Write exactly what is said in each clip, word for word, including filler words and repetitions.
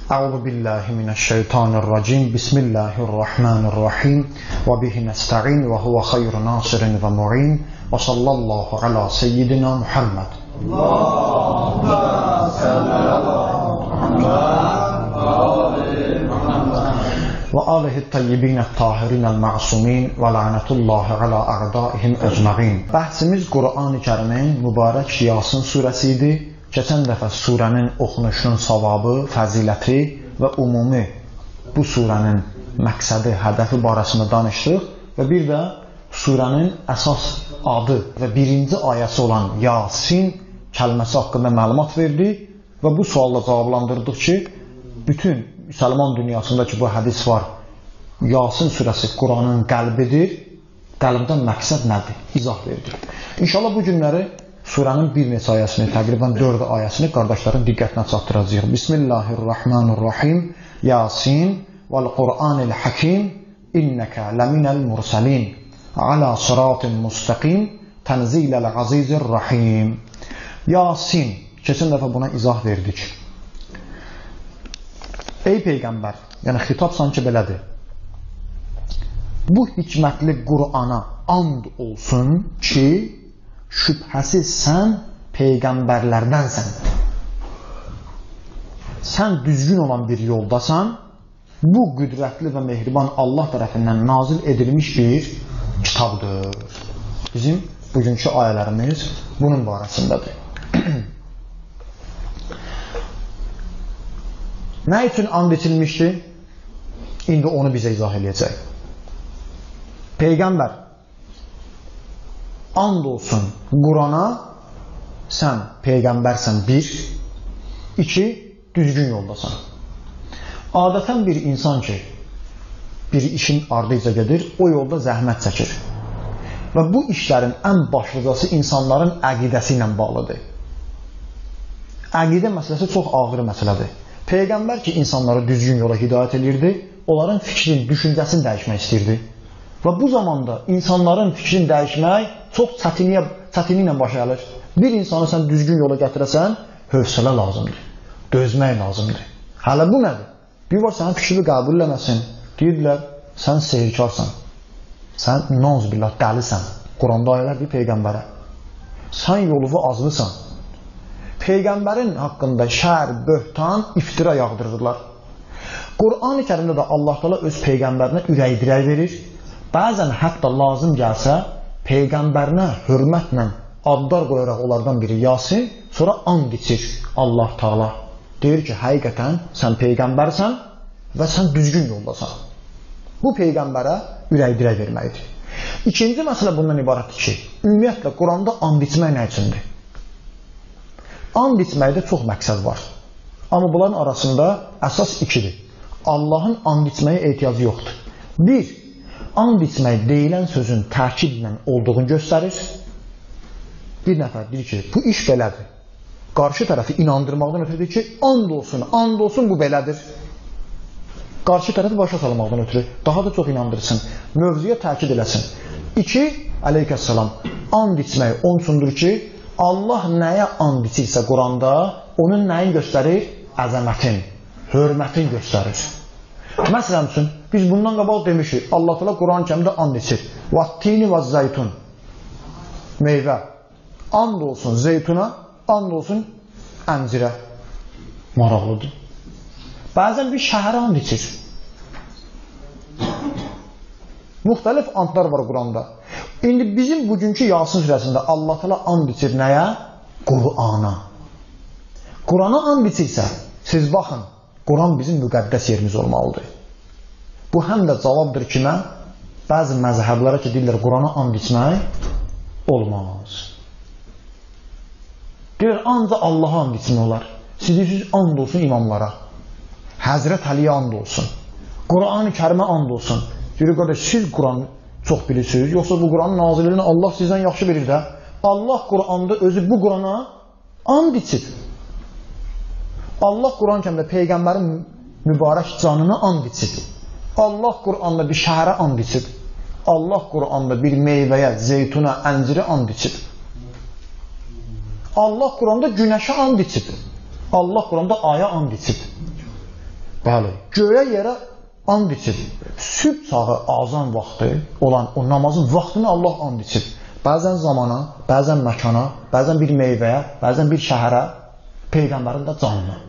Euzu billahi mineşşeytanirracim. Bismillahirrahmanirrahim. Ve bihi nesta'in ve huve hayrun nasirin ve mu'in. Ve sallallahu ala seyyidina Muhammed. Allahümme salli ala Muhammed ve alihi tayyibin tahirin el-ma'sumin ve la'netullahi ala a'daihim ecma'in. Bəhsimiz Qur'an-ı Kərimin mübarək Yasin surəsi idi. Keçən dəfə surənin oxunuşunun savabı, fəziləti və ümumi bu surənin məqsədi, hədəfi barəsində danışdıq və bir də surənin əsas adı və birinci ayəsi olan Yasin kəlməsi haqqında məlumat verdik və bu sualla cavablandırdıq ki, bütün müsəlman dünyasındakı bu hədis var. Yasin surəsi Quranın qəlbidir. Qəlbdən məqsəd nədir? İzah verdik. İnşallah bu günləri surənin bir neçə ayəsini, təqribən dörd ayəsini qardaşların diqqətinə çatdıracağıq. Bismillahirrahmanirrahim. Yasin vəl-Qur'anil hakim innəkə ləminəl mursalin alə sıratin müstəqim tənziləl azizir rahim. Yasin. Keçən dəfə buna izah verdik. Ey Peyğəmbər, yəni xitab sanki belədir. Bu hikmətli Qur'ana and olsun ki, şübhəsiz sən Peyğəmbərlərdənsən. Sən düzgün olan bir yoldasan, bu qüdrətli və mehriban Allah tərəfindən nazil edilmiş bir kitabdır. Bizim bugünkü ayələrimiz bunun barəsindədir. Nə üçün and içilmişdir? İndi onu bizə izah edəcək. Peyğəmbər, and olsun Qurana, sən Peyğəmbərsən bir, iki, düzgün yoldasan. Adətən bir insan ki, bir işin ardıyca gedir, o yolda zəhmət çəkir. Və bu işlərin ən başlıcası insanların əqidəsi ilə bağlıdır. Əqidə məsələsi çox ağır məsələdir. Peyğəmbər ki, insanları düzgün yola hidayət edirdi, onların fikrin, düşüncəsini dəyişmək istəyirdi. Və bu zamanda insanların fikrini dəyişmək çox çətini ilə başa gəlir. Bir insanı sən düzgün yola gətirəsən, hövsələ lazımdır, dözmək lazımdır. Hələ bu nədir? Bir var sənin fikrini qəbul eləməsin, deyirlər, sən sehirkarsan, sən nauzubillah dəlisən. Quranda ayələr bir Peyğəmbərə. Sən yoluvu azlısan. Peyğəmbərin haqqında şər, böhtan, iftira yağdırırlar. Qur'an-ı Kərimdə də Allah Teala öz Peyğəmbərinə ürək dirək verir. Bəzən hətta lazım gəlsə, Peyğəmbərinə hörmətlə adlar qoyaraq onlardan biri Yasin, sonra and içir Allah Teala. Deyir ki, həqiqətən sən Peyğəmbərsən və sən düzgün yoldasan. Bu Peyğəmbərə ürək dirək verməkdir. İkinci məsələ bundan ibarətdir ki, ümumiyyətlə Quranda and içmək nə üçündür? And içməkdə çox məqsəd var. Amma bunların arasında əsas ikidir. Allahın and içməyə ehtiyacı yoxdur. Bir, and içmək deyilən sözün təkidlə olduğunu göstərir. Bir nəfər deyir ki, bu iş belədir. Qarşı tərəfi inandırmaqdan ötürü deyir ki, and olsun, and olsun bu belədir. Qarşı tərəfi başa salmaqdan ötürü daha da çox inandırsın, mövzuya təkid eləsin. İki, aleykəssalam, and içmək onun üçündür ki, Allah nəyə and içirsə Quranda, onun nəyin göstərir? Əzəmətin, hörmətin göstərir. Məsələn üçün, biz bundan qabaq demişik, Allah Teala Quran-ı Kərimdə and içir. Vattini və zeytun, meyvə. And olsun zeytuna, and olsun əncirə. Maraqlıdır. Bəzən bir şəhərə and içir. Müxtəlif andlar var Quranda. İndi bizim bugünkü Yasin surəsində Allah Teala and içir nəyə? Qur'ana. Qur'ana and içirsə, siz baxın, Quran bizim müqəddəs yerimiz olmalıdır. Bu həm də cavabdır kimə? Bəzi məzhəblərə ki, deyirlər, Qurana and içmək olmaz. Deyir, ancaq Allaha and içmək olar. Siz deyirsiniz, and olsun imamlara. Həzrət Əliyə and olsun. Quran-ı Kərimə and olsun. Deyir, qardaş, siz Quranı çox bilirsiniz, yoxsa bu Quranın nazirliyini Allah sizdən yaxşı bilir də. Allah Quranda özü bu Qurana and içir. Allah Quran-ı Kərimdə Peyğəmbərin mübarək canına and içir. Allah Quranda bir şəhərə and içir. Allah Quranda bir meyvəyə, zeytuna, əncirə and içir. Allah Quranda günəşə and içir. Allah Quranda aya and içir. Bəli, göyə yerə and içir. Sübh çağı azan vaxtı olan o namazın vaxtını Allah and içir. Bəzən zamana, bəzən məkana, bəzən bir meyvəyə, bəzən bir şəhərə, Peyğəmbərin də canına.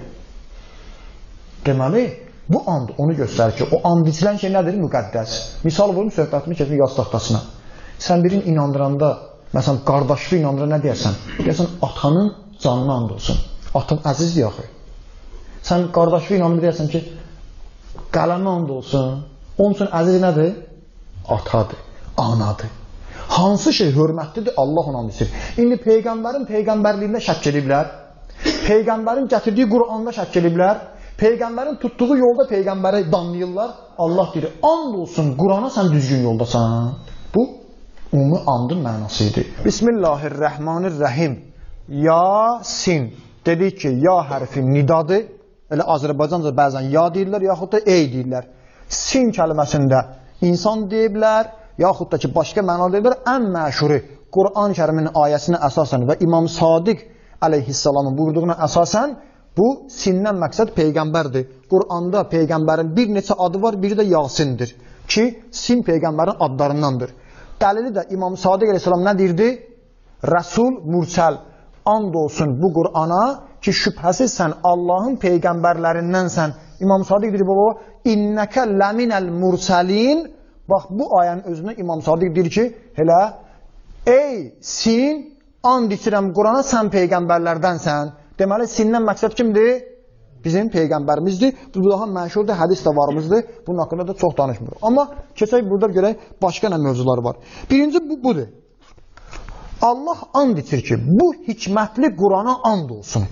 Deməli, bu and onu göstərir ki, o and içilən şey nədir? Müqəddəs. Misal vurum, söhbətimi keçir yaz taxtasına. Sən birini inandıranda, məsələn, qardaşlı inandıra nə deyərsən? Deyərsən, atanın canına and olsun. Atan əzizdir axı. Sən qardaşlı inandıra deyərsən ki, qələmə and olsun. Onun üçün əziz nədir? Atadır, anadır. Hansı şey hörmətlidir? Allah ona and içir. İndi Peyğəmbərin Peyğəmbərliyində şək ediblər. Peyğəmbərin gətirdiyi Quranda şək ediblər. Peyğəmbərin tutduğu yolda Peyğəmbəri danlayırlar. Allah deyir, and olsun Qurana sən düzgün yoldasan. Bu, ümumi andın mənası idi. Bismillahirrahmanirrahim. Yasin. Dedik ki, ya hərfi nidadır. Elə Azərbaycanca bəzən ya deyirlər, yaxud da ey deyirlər. Sin kəlməsində insan deyiblər, yaxud da ki, başqa məna deyiblər. Ən məşhuri Quran-ı Kərimin ayəsinə əsasən və İmam Sadiq əleyhissalamın buyurduğuna əsasən bu sindən məqsəd Peyğəmbərdir. Quranda Peyğəmbərin bir neçə adı var, biri də Yasindir ki, sin Peyğəmbərin adlarındandır. Dəlili də İmam Sadiq əleyhissalam nə deyirdi? Rəsul, Mürsəl, and olsun bu Qurana ki, şübhəsiz sən Allahın Peyğəmbərlərindənsən. İmam Sadiq deyir, baba, innəkə ləminəl mürsəlin. Bax, bu ayənin özünə İmam Sadiq deyir ki, elə, ey sin, and içirəm Qurana, sən Peyğəmbərlərdənsən. Deməli, sindən məqsəd kimdir? Bizim Peyğəmbərimizdir. Bu daha məşhurdur, hədis də varımızdır. Bunun haqqında da çox danışmırıq. Amma keçək burada görək, başqa nə mövzular var. Birinci, bu budur. Allah and içir ki, bu hikmətli Qurana and olsun.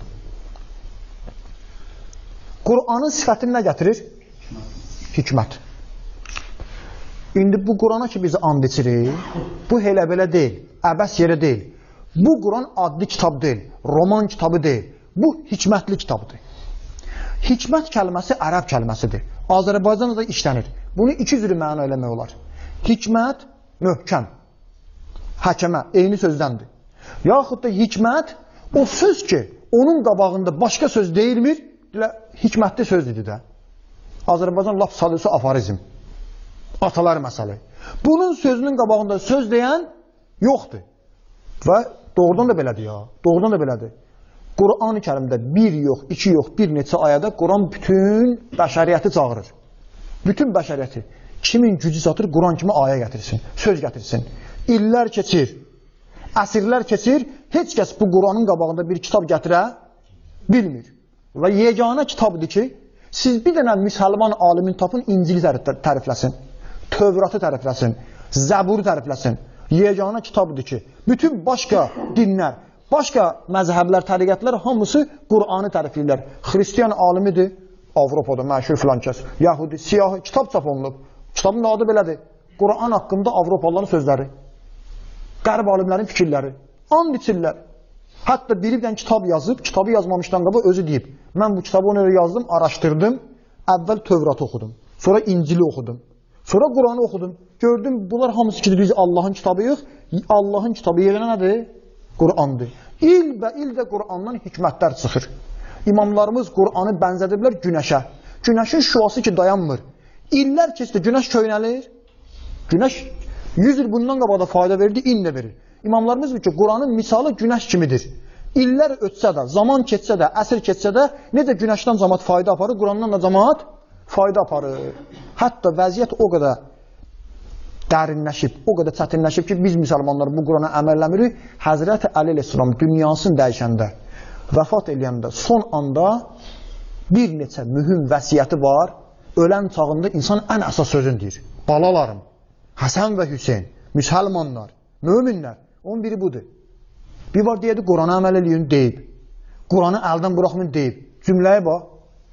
Qur'anın sifətini nə gətirir? Hikmət. İndi bu Qur'ana ki, bizi and içirik, bu elə belə deyil, əbəs yerə deyil. Bu Qur'an adlı kitab deyil, roman kitabı deyil. Bu hikmətli kitabdır. Hikmət kəlməsi ərəb kəlməsidir. Azərbaycanda da işlənir. Bunu iki cürü məna eləmək olar. Hikmət, möhkəm, həkəmə, eyni sözdəndir. Yaxud da hikmət, o söz ki, onun qabağında başqa söz deyilmir, hikmətli söz idi də. Azərbaycan laf sadısı aforizm. Atalar məsələ. Bunun sözünün qabağında söz deyən yoxdur. Və doğrudan da belədir ya. Doğrudan da belədir. Qur'an-ı Kərimdə bir yox, iki yox, bir neçə ayədə Qur'an bütün bəşəriyyəti çağırır. Bütün bəşəriyyəti. Kimin gücü çatır, Qur'an kimi ayə gətirsin, söz gətirsin. İllər keçir, əsrlər keçir, heç kəs bu Qur'anın qabağında bir kitab gətirə bilmir. Və yeganə kitabdır ki, siz bir dənə müsəlman alimin tapın, İncili tərifləsin, Tövratı tərifləsin, Zəburu tərifləsin. Yeganə kitabdır ki, bütün başqa dinlər, başqa məzhəblər, təriqətlər hamısı Qur'anı tərifləyirlər. Xristiyan alimidir, Avropada məşhur filan kəs, Yahudi, siyahı, kitab çap olunub. Kitabın adı belədir. Qur'an haqqında Avropalıların sözləri, qərb alimlərin fikirləri, and içirlər. Hətta biri bir kitab yazıb, kitabı yazmamışdan qabaq özü deyib. Mən bu kitabı onu yazdım, araşdırdım, əvvəl Tövratı oxudum, sonra İncili oxudum, sonra Qur'anı oxudum. Gördüm, bunlar hamısı ki, biz Allahın kitabıyıq, Allahın kitabı yerinə nədir? Qur'andır. İl və il də Qur'andan hikmətlər çıxır. İmamlarımız Qur'anı bənzədiblər günəşə. Günəşin şüası ki, dayanmır. İllər keçdi, günəş köynəlir. Günəş yüz il bundan qabaqda fayda verdi, indi verir. İmamlarımız bilir ki, Qur'anın misalı günəş kimidir. İllər ötsə də, zaman keçsə də, əsr keçsə də, necə günəşdən cəmaat fayda aparır, Qur'andan da cəmaat fayda aparır. Hətta vəziyyət o qədər dərinləşib, o qədər çətinləşib ki, biz müsəlmanlar bu Qur'ana əməlləmirik. Həzrəti Əli əleyhissalam dünyasını dəyişəndə, vəfat eləyəndə, son anda bir neçə mühüm vəsiyyəti var. Ölən çağında insan ən əsas sözün deyir. Balalarım, Həsən və Hüseyin, müsəlmanlar, möminlər, onun biri budur. Bir var deyədi, Qur'ana əməl eləyin, deyib. Qur'anı əldən buraxmayın, deyib. Cümləyə bax.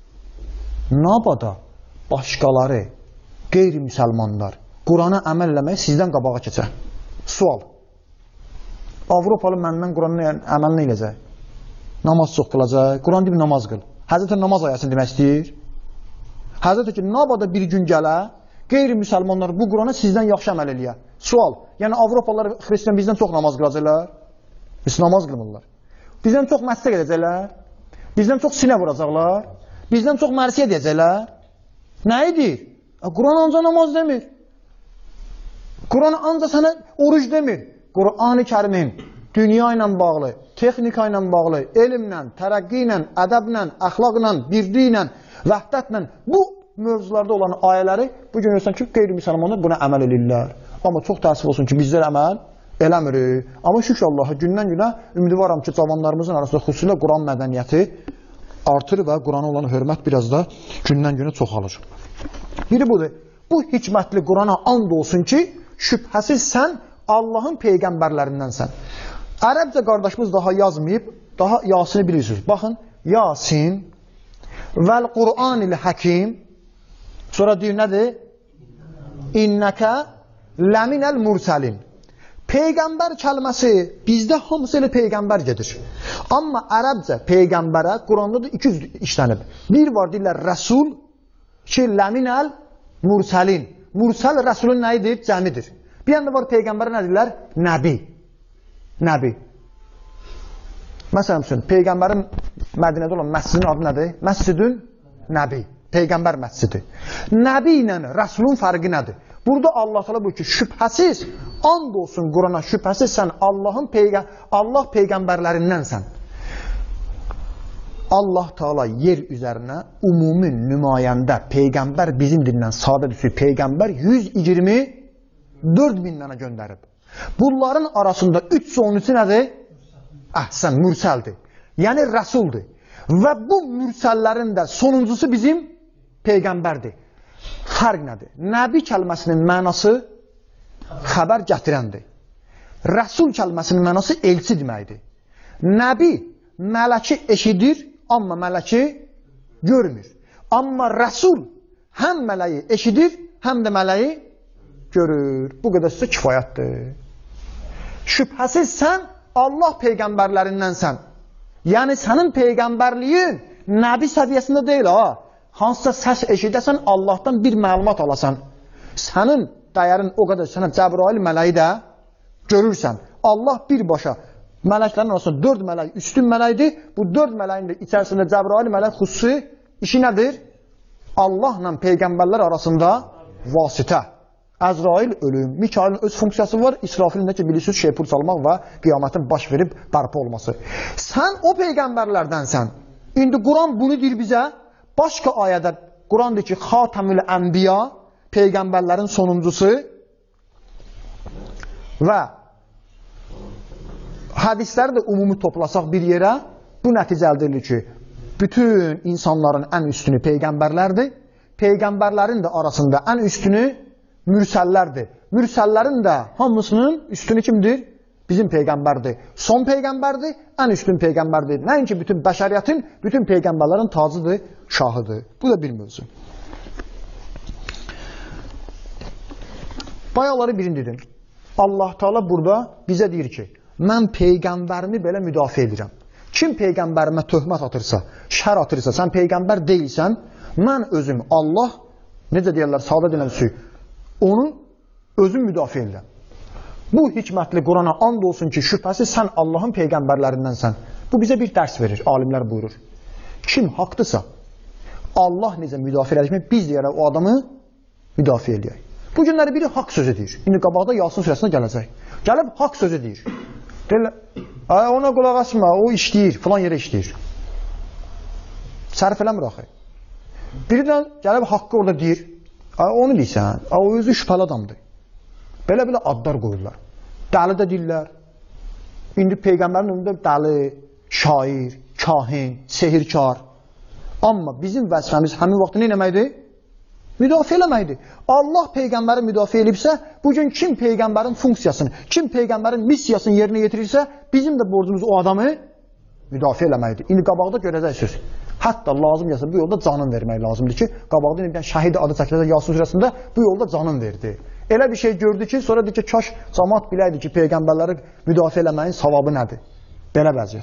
Nabada başqaları, qeyri-müsəlmanlar, Qur'ana əməl eləmək sizdən qabağa keçər. Sual. Avropalı məndən Qur'anın əməlini eləcək. Namaz çox qılacaq. Qur'an deyib namaz qıl. Həzrətə namaz ayəsini demək istəyir. Həzrətə ki, nabada bir gün gələ, qeyri-müsəlmanlar bu Qur'ana sizdən yaxşı əməl eləyə. Sual. Yəni Avropalılar, xristiyan bizdən çox namaz qılacaqlar. Biz namaz qılmırlar. Bizdən çox məscid edəcəklər. Bizdən çox sinə vuracaqlar. Bizdən çox mərsiyə deyəcəklər. Nə edir? Quran ancaq namaz demir. Quran ancaq sənə oruç demir. Quran-ı Kərimin dünya ilə bağlı, texnika ilə bağlı, elmlə, tərəqqi ilə, ədəblə, əxlaqla, birliyi ilə, vəhdətlə bu mövzularda olan ayələri bu gün görürsən ki, qeyri-müsəlmanlar buna əməl edirlər. Amma çox təəssüf olsun ki, bizlər əməl eləmirik. Amma şükür Allaha gündən-günə ümidvaram ki, cavanlarımızın arasında xüsusilə Quran mədəniyyəti artır və Qurana olan hörmət biraz da gündən-günə çoxalır. Biri budur. Bu hikmətli Qurana and olsun ki, şübhəsiz sən Allahın peyğəmbərlərindənsən. Ərəbcə qardaşımız daha yazmayıb, daha Yasini bilirsiniz. Baxın, Yasin vəl Qur'anil Həkim. Sonra deyir nədir? İnnəkə ləminəl mursəlin. Peyğəmbər kəlməsi bizdə hamısı elə peyğəmbər gedir. Amma ərəbcə peyğəmbərə Quranda da iki yüz işlənib. Bir var deyirlər rəsul, ki ləminəl mursəlin. Mursəl rəsulun nə edir? Cəmidir. Bir yanda var peyğəmbərə nə deyirlər? Nəbi. Nəbi. Məsələn üçün, peyğəmbərin Mədinədə olan məscidin adı nədir? Məscidün Nəbi. Peyğəmbər məscidi. Nəbi ilə rəsulun fərqi nədir? Burada Allah təala buyurur ki, şübhəsiz, and olsun Qurana, şübhəsiz sən Allahın peyğə Allah peyğəmbərlərindənsən. Allah Teala yer üzərinə ümumi nümayəndə peyğəmbər bizim dilindən sadə düşür. Peyğəmbər yüz iyirmi dörd min dənə göndərib. Bunların arasında üç yüz on üçü nədir? Əhsən, mürsəldir. Yəni rəsuldur. Və bu mürsəllərin də sonuncusu bizim peyğəmbərdir. Fərq nədir? Nəbi kəlməsinin mənası xəbər gətirəndir. Rəsul kəlməsinin mənası elçi deməkdir. Nəbi mələki eşidir, amma mələki görmür. Amma rəsul həm mələyi eşidir, həm də mələyi görür. Bu qədər sizə kifayətdir. Şübhəsiz sən Allah peyğəmbərlərindənsən. Yəni sənin peyğəmbərliyin nəbi səviyyəsində deyil ha. Hansısa səs eşidəsən Allahdan bir məlumat alasan. Sənin dəyərin o qədər sənə Cəbrail mələyi də görürsən. Allah birbaşa mələklərin arasında dörd mələk üstün mələkdir. Bu dörd mələyin də içərisində Cəbrail mələk xüsusi işi nədir? Allahla peyğəmbərlər arasında vasitə. Əzrail ölüm, Mikailin öz funksiyası var, İsrafilin də ki, bilirsiniz, şeypur salmaq və qiyamətin baş verib bərpa olması. Sən o peyğəmbərlərdənsən. İndi Quran bunu deyir bizə. Başqa ayədə Quran deyir ki, Xatamül Ənbiya, peyğəmbərlərin sonuncusu və hədisləri də ümumi toplasaq bir yerə, bu nəticə əldə edilir ki, bütün insanların ən üstünü peyğəmbərlərdir, peyğəmbərlərin də arasında ən üstünü mürsəllərdir. Mürsəllərin də hamısının üstünü kimdir? Bizim peyğəmbərdir. Son peyğəmbərdir, ən üstün peyğəmbərdir. Nəinki bütün bəşəriyyətin, bütün peyğəmbərlərin tacıdır, şahıdır. Bu da bir mövzu. Bayaları birini dedim. Allah Teala burada bizə deyir ki, mən peyğəmbərimi belə müdafiə edirəm. Kim peyğəmbərimə töhmət atırsa, şər atırsa, sən peyğəmbər deyilsən, mən özüm Allah, necə deyərlər, sadə deyilən şey, onu özüm müdafiə edirəm. Bu hikmətli Qurana and olsun ki, şübhəsiz sən Allahın peyğəmbərlərindənsən. Bu bizə bir dərs verir, alimlər buyurur. Kim haqdırsa, Allah necə müdafiə edəcək, biz deyərək o adamı müdafiə edək. Bu günləri biri haqq sözü deyir. İndi qabaqda Yasin surəsində gələcək. Gəlib haqq sözü deyir. Deyirlər, ona qulaq asma, o işləyir, filan yerə işləyir. Sərf eləmir axı. Biri də gəlib haqqı orada deyir. Onu deyirsən, o özü şübhəli adamdır. Belə-belə adlar qoyurlar. Dəli də deyirlər. İndi Peyğəmbərin önündə dəli, şair, kahin, sehirkar. Amma bizim vəzifəmiz həmin vaxtda nə eləməkdir? Müdafiə eləməkdir. Allah Peyğəmbəri müdafiə edibsə, bugün kim Peyğəmbərin funksiyasını, kim Peyğəmbərin missiyasını yerinə yetirirsə, bizim də borcumuz o adamı müdafiə eləməkdir. İndi qabaqda görəcəksiniz. Hətta lazım gəlsə bu yolda canın vermək lazımdır ki, qabaqda bir şəhid adı çəkiləcək Yasin surəsində bu yolda canın verdi. Elə bir şey gördü ki, sonra deyir ki, kaş cəmaət biləydi ki, peyğəmbərləri müdafiə eləməyin savabı nədir? Belə vəziyyət.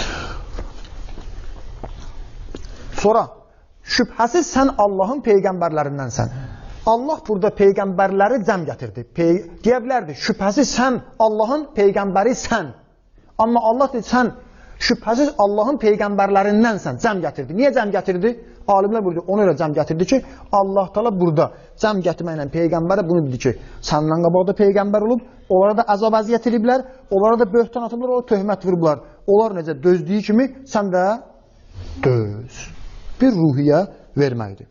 Sonra şübhəsiz sən Allahın peyğəmbərlərindənsən. Allah burada peyğəmbərləri cəm gətirdi. Pey deyə bilərdi, şübhəsiz sən Allahın peyğəmbəri sən. Amma Allah dedi, sən şübhəsiz Allahın peyğəmbərlərindənsən, cəm gətirdi. Niyə cəm gətirdi? Alimlər burada ona görə cəm gətirdi ki, Allah Taala burada cəm gətirməklə peyğəmbərə bunu dedi ki, səndən qabaqda peyğəmbər olub, onlara da əzab əziyyət ediblər, onlara da böhtan atıblar, onlara töhmət vurublar. Onlar necə dözdüyü kimi sən də döz. Bir ruhiyyə verməkdir.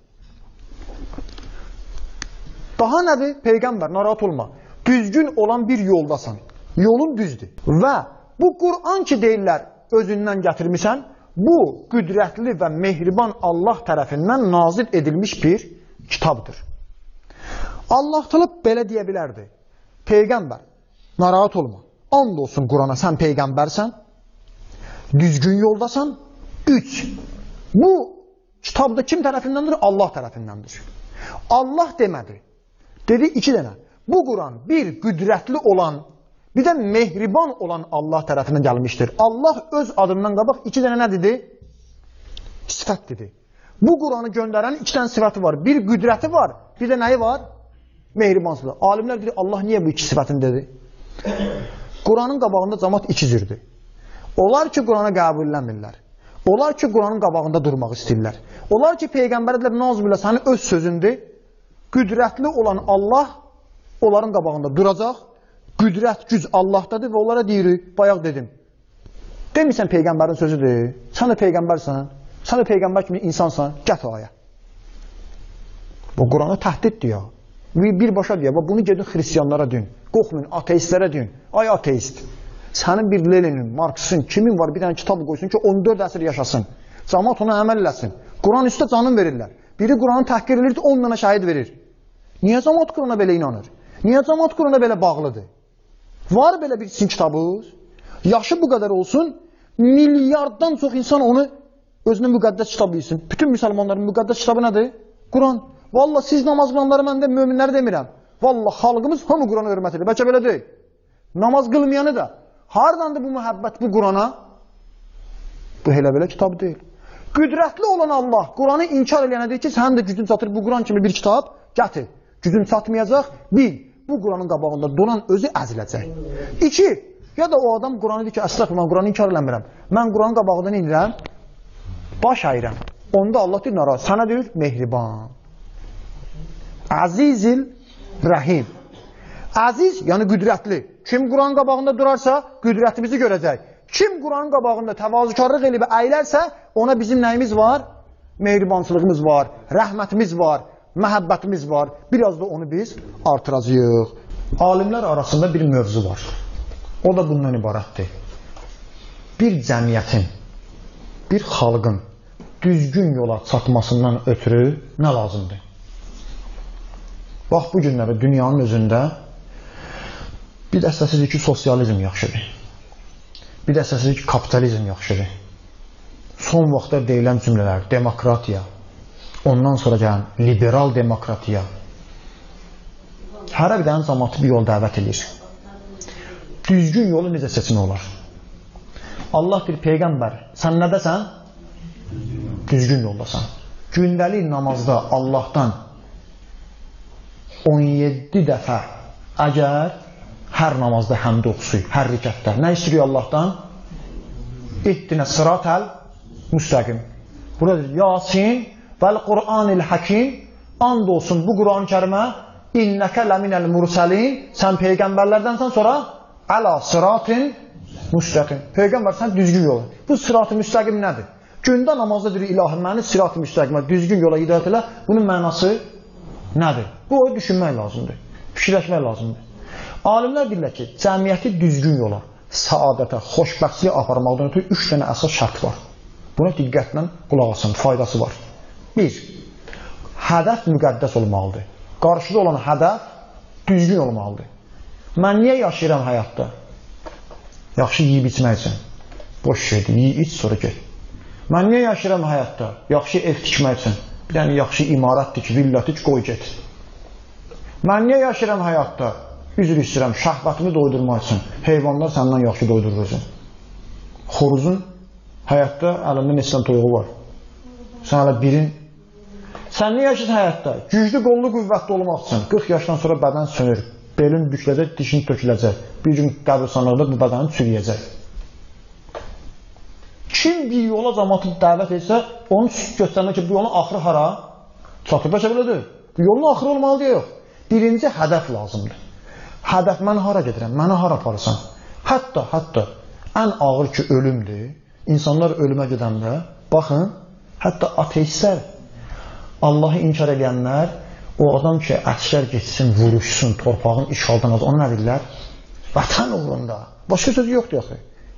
Daha nədir? Peyğəmbər, narahat olma. Düzgün olan bir yoldasan. Yolun düzdür. Və bu Qur'an ki deyirlər, özündən gətirmişsən, bu qüdrətli və mehriban Allah tərəfindən nazil edilmiş bir kitabdır. Allah Teala belə deyə bilərdi. Peyğəmbər, narahat olma. And olsun Qur'ana, sən peyğəmbərsən, düzgün yoldasan. Üç, bu kitabda kim tərəfindəndir? Allah tərəfindəndir. Allah demədi. Dedi iki dənə. Bu Qur'an bir qüdrətli olan, bir də mehriban olan Allah tərəfindən gəlmişdir. Allah öz adından qabaq iki dənə nə dedi? Sifət dedi. Bu Qur'anı göndərən iki dənə sifəti var. Bir qüdrəti var, bir də nəyi var? Mehribansıdır. Alimlər deyir, Allah niyə bu iki sifətini dedi? Qur'anın qabağında cəmaət iki cürdür. Onlar ki, Qur'anı qəbulləmirlər. Onlar ki, Qur'anın qabağında durmaq istəyirlər. Onlar ki, Peyğəmbər edilər, nazbillah, sənin öz sözündür. Qüdrətli olan Allah onların qabağında duracaq. Qüdrət, güc Allahdadır və onlara deyirik, bayaq dedim. Demirsən Peyğəmbərin sözüdür. Sən də Peyğəmbərsən. Sən də Peyğəmbər kimi insansan. Gət aya. Bu Qur'anı təhdiddir ya. Birbaşa deyə, bunu gedin xristiyanlara deyin. Qorxmayın, ateistlərə deyin. Ay ateist. Sənin bir Leninin, Marksın, kimin var bir dənə kitab qoysun ki, on dörd əsr yaşasın. Cəmaət ona əməl eləsin. Quran üstə canın verirlər. Biri Quranı təhqir edir, on dənə şəhid verir. Niyə cəmaət Qurana belə inanır? Niyə cəmaət Qurana belə bağlıdır? Var belə bir sizin kitabınız. Yaşı bu qədər olsun, milyarddan çox insan onu özünün müqəddəs kitabı bilsin. Bütün müsəlmanların müqəddəs kitabı nədir? Quran. Valla siz namaz qılanları mən də möminləri demirəm. Valla xalqımız hamı Qurana hörmət edir. Bəlkə belə deyil. Namaz qılmayanı da. Hardandır bu mühəbbət bu Qurana? Bu elə belə kitab deyil. Qüdrətli olan Allah Quranı inkar eləyənə deyir ki, sənin də gücün çatır bu Quran kimi bir kitab gətir. Gücün çatmayacaq, bil. Bu Quranın qabağında donan özü əziləcək. İki, ya da o adam Quranı deyir ki, əslən mən Quranı inkar eləmirəm. Mən Quranın qabağında nə edirəm? Baş əyirəm. Onda Allah deyir, naraz. Sənə deyir, mehriban. Azizil Rəhim. Aziz, yəni qüdrətli. Kim Quranın qabağında durarsa, qüdrətimizi görəcək. Kim Quranın qabağında təvazükarlıq eləyib əylərsə, ona bizim nəyimiz var? Mehribançılığımız var, rəhmətimiz var, məhəbbətimiz var. Biraz da onu biz artıracağıq. Alimlər arasında bir mövzu var. O da bundan ibarətdir. Bir cəmiyyətin, bir xalqın düzgün yola çatmasından ötürü nə lazımdır? Bax, bu günləri dünyanın özündə bir dəstəsidir ki, sosializm yaxşıdır. Bir dəstəsidir ki, kapitalizm yaxşıdır. Son vaxtlar deyilən cümlələr, demokratiya, ondan sonra gələn liberal demokratiya. Hərə bir dənə cəmaatı bir yol dəvət edir. Düzgün yolu necə seçin olar? Allah bir peyğəmbər, sən nədəsən? Düzgün yoldasan. Gündəlik namazda Allahdan on yeddi dəfə əgər hər namazda həmd oxusuyub, hər rikətdə. Nə istəyirik Allahdan? İhdinə sıratəl müstəqim. Buradadır. Yasin vəl Qur'anil Hakim. And olsun bu Qur'an-ı Kərimə. İnnəkə ləminəl mursəlin. Sən peyğəmbərlərdənsən, sonra əla sıratin müstəqim. Peyğəmbər sən düzgün yola. Bu sırat-ı müstəqim nədir? Gündə namazda deyir, ilahi məni sırat-ı müstəqimə, düzgün yola hidayət elə. Bunun mənası nədir? Bu o düşünmək lazımdır. Fikirləşmək lazımdır. Alimlər deyirlər ki, cəmiyyəti düzgün yola, saadətə, xoşbəxtliyə aparmaqdan ötürü üç dənə əsas şərt var. Buna diqqətlə qulaq asın, faydası var. Bir, hədəf müqəddəs olmalıdır. Qarşıda olan hədəf düzgün olmalıdır. Mən niyə yaşayıram həyatda? Yaxşı yiyib içmək üçün. Boş şeydir, yiyib iç, sonra get. Mən niyə yaşayıram həyatda? Yaxşı ev tikmək üçün. Bir dənə yaxşı imarət tik, villa tik, qoy get. Mən niyə yaşayıram həyatda? Üzr istəyirəm, şəhvətimi doydurmaq üçün. Heyvanlar səndən yaxşı doydurur özün. Xoruzun həyatda əlində neçdən toyuğu var. Sən hələ birin. Sən niyə yaşayırsan həyatda? Güclü, qollu, qüvvətli olmaq üçün. qırx yaşdan sonra bədən sönür. Belin büküləcək, dişin töküləcək. Bir gün qəbirstanlıqda bu bədəni çürüyəcək. Kim bir yola cəmaatı dəvət etsə, onu göstərmək ki, bu yolun axırı hara? Çatır, başa belədir. Bu yolun axırı olmalı deyə yox. Birinci hədəf lazımdır. Hədəf, mən hara gedirəm, məni hara aparırsan? Hətta, hətta, ən ağır ki, ölümdür. İnsanlar ölümə gedəndə, baxın, hətta ateistlər, Allahı inkar edənlər, o adam ki, əskər geçsin, vuruşsun, torpağın işğaldan az, onu nə deyirlər? Vətən uğrunda. Başqa sözü yoxdur yaxı.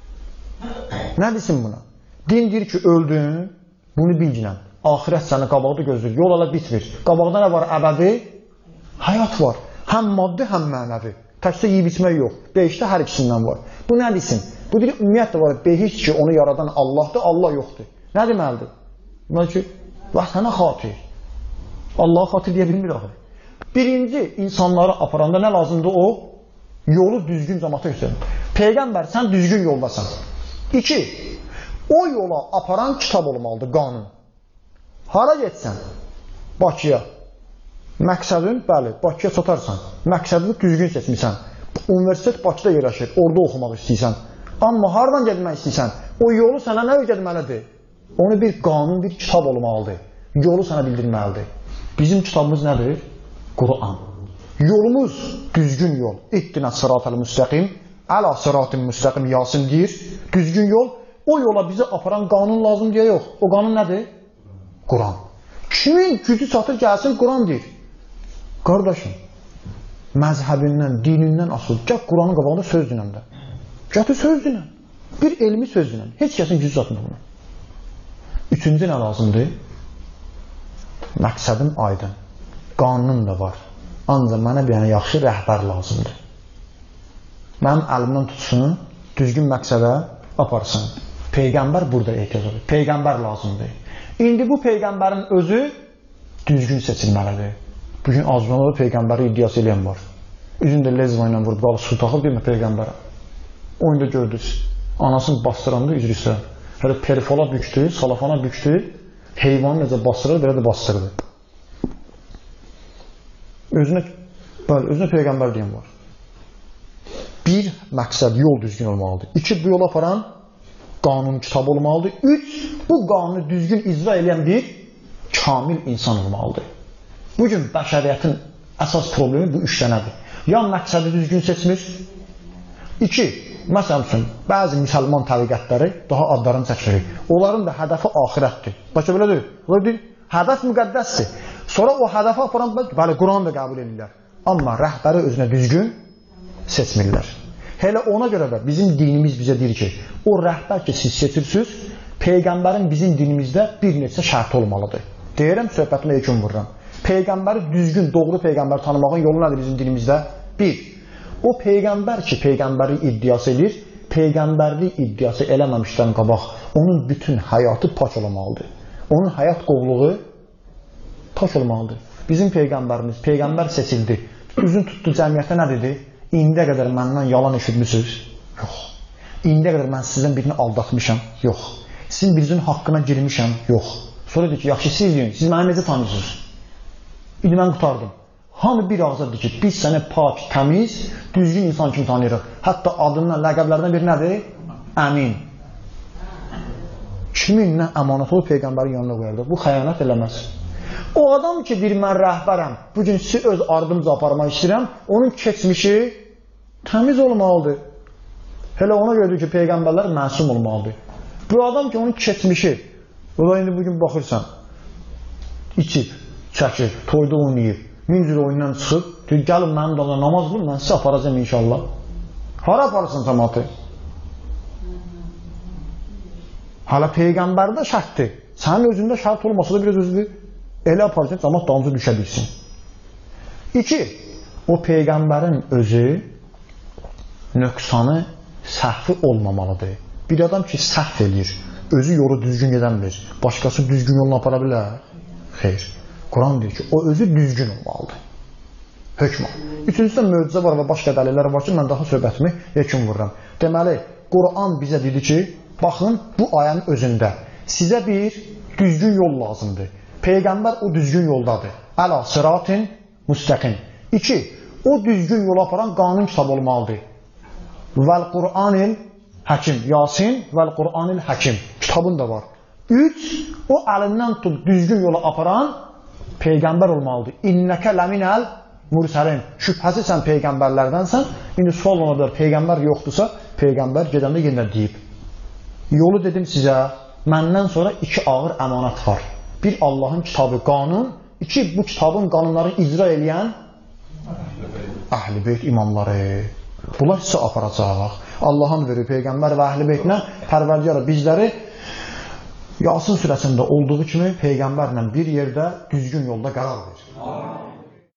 Nə desin buna? Din deyir ki, öldün, bunu bilginən. Ahirət səni qabaqda gözlür, yol ala bitmir. Qabaqda nə var? Əbədi həyat var. Həm maddi, həm mənəvi. Təkcə yiyib içmək yox. Beşdə hər ikisindən var. Bu nə desin? Bu deyir, ümumiyyətlə var, behiç ki, onu yaradan Allahdır, Allah yoxdur. Nə deməlidir? Deməli ki, vətənə xatir. Allaha xatir deyə bilmir axı. Birinci, insanları aparanda nə lazımdır o? Yolu düzgün cəmaata göstərir. Peyğəmbər, sən düzgün yoldasan. İki, o yola aparan kitab olmalıdır, qanun. Hara getsən? Bakıya. Məqsədin, bəli, Bakıya çatarsan. Məqsədini düzgün seçmirsən. Universitet Bakıda yerləşir, orada oxumaq istəyirsən. Amma haradan gedmək istəyirsən? O yolu sənə nə öyrətməlidir? Onu bir qanun, bir kitab olmalıdır. Yolu sənə bildirməlidir. Bizim kitabımız nədir? Quran. Yolumuz düzgün yol. İddinə sıratal müstəqim, əla sıratin müstəqim Yasin deyir. Düzgün yol. O yola bizi aparan qanun lazım deyə yox. O qanun nədir? Quran. Kimin gücü çatır gəlsin, Quran deyir. Qardaşım, məzhəbindən, dinindən asıl. Gəl Quranın qabağında söz dinən də. Gətir söz dinən. Bir elmi söz dinən. Heç kəsin gücü çatmır buna. Üçüncü nə lazımdır? Məqsədim aydın. Qanun da var. Ancaq mənə bir yəni, yaxşı rəhbər lazımdır. Mənim əlimdən tutsun, düzgün məqsədə aparsın. Peyğəmbər burada ehtiyac olur. Peyğəmbər lazımdır. İndi bu Peyğəmbərin özü düzgün seçilməlidir. Bugün azmanada Peyğəmbəri iddiası eləyən var. Üzündə lezva ilə vurub, qalı su taxıb deyilmə Peyğəmbərə. Oyunda gördünüz. Anasını bastıranda üzr istəyir. Hələ perifola bükdü, salafana bükdü. Heyvanı necə bastırır, belə də bastırdı. Özünə, bəli, özünə Peyğəmbər deyən var. Bir, məqsəd, yol düzgün olmalıdır. İki, bu yola aparan qanun kitabı olmalıdır. Üç, bu qanunu düzgün icra edən bir kamil insan olmalıdır. Bugün bəşəriyyətin əsas problemi bu üçdənədir. Ya məqsədi düzgün seçmir. İki, məsəl üçün, bəzi müsəlman təriqətləri daha adlarını çəkilir. Onların da hədəfi axirətdir. Başa belədir. Deyir, hədəf müqəddəsdir. Sonra o hədəfi aparan, bəli, Quran da qəbul edirlər. Amma rəhbəri özünə düzgün seçmirlər. Hələ ona görə də bizim dinimiz bizə deyir ki, o rəhbər ki, siz seçirsiniz, Peyğəmbərin bizim dinimizdə bir neçə şərt olmalıdır. Deyirəm, söhbətimə yekun vururam. Peyğəmbəri düzgün, doğru Peyğəmbər tanımağın yolu nədir bizim dinimizdə? Bir, o Peyğəmbər ki, Peyğəmbərlik iddiası edir, Peyğəmbərlik iddiası eləməmişdən qabaq, onun bütün həyatı pak olmalıdır. Onun həyat qovluğu pak olmalıdır. Bizim Peyğəmbərimiz, Peyğəmbər seçildi. Üzün tutdu cəmiyyətə nə dedi? İndiyə qədər məndən yalan eşitmişsiniz? Yox. İndiyə qədər mən sizdən birini aldatmışam? Yox. Sizin birinizin haqqına girmişəm? Yox. Sonra dedi ki, yaxşı siz deyin, siz məni necə tanıyorsunuz? İndi mən qutardım. Hamı bir ağızda deyir ki, biz səni pak, təmiz, düzgün insan kimi tanıyırıq. Hətta adından, ləqəblərdən biri nədir? Əmin. Kimin nə əmanət olub Peyğəmbərin yanına qoyardı? Bu xəyanət eləməz. O adam ki, deyir, mən rəhbərəm, bugün sizi öz ardımca aparmaq istəyirəm, onun keçmişi təmiz olmalıdır. Hələ ona görə ki, Peyğəmbərlər məsum olmalıdır. Bu adam ki, onun keçmişi, o da indi bugün baxırsan, içib, çəkir, toyda oynayır, min cür oyundan çıxıb, deyir, gəlin mənim dalına namaz qılın, mən sizi aparacam inşallah. Hara aparırsın cəmatı? Hala Peyğəmbərdə şərtdir. Sənin özündə şərt olmasa da biraz özüdür. Elə aparacaq, cəmat dalınca düşə bilsin. İki, o Peyğəmbərin özü nöqsanı, səhvi olmamalıdır. Bir adam ki, səhv eləyir, özü yolu düzgün gedənmir, başqası düzgün yolunu apara bilər. Xeyr. Quran deyir ki, o özü düzgün olmalıdır. Hökmə. Üçüncüsü də möcüzə var və başqa dəlillər var ki, mən daha söhbətimi yekun vururam. Deməli, Quran bizə dedi ki, baxın, bu ayənin özündə sizə bir düzgün yol lazımdır. Peyğəmbər o düzgün yoldadır. Əla sıratin müstəqim. İki, o düzgün yola aparan qanun kitabı olmalıdır. Vəl Qur'anil həkim. Yasin vəl Qur'anil həkim kitabı. kitabın da var. Üç, o əlindən tutub düzgün yola aparan peyğəmbər olmalıdır. İnnəkə ləminəl mürsəlin. Şübhəsiz sən peyğəmbərlərdənsən. İndi sual ona bilər, peyğəmbər yoxdursa, peyğəmbər gedəndə yenə deyib. Yolu dedim sizə, məndən sonra iki ağır əmanət var. Bir, Allahın kitabı, qanun. İki, bu kitabın qanunları icra eləyən Əhl-i Beyt imamları. Bunlar sizə aparacaq. Allahın verir peyğəmbər və Əhl-i Beytinə Pərverdigar bizləri Yasin surəsində olduğu kimi peyğəmbərlə bir yerdə düzgün yolda qərar verir.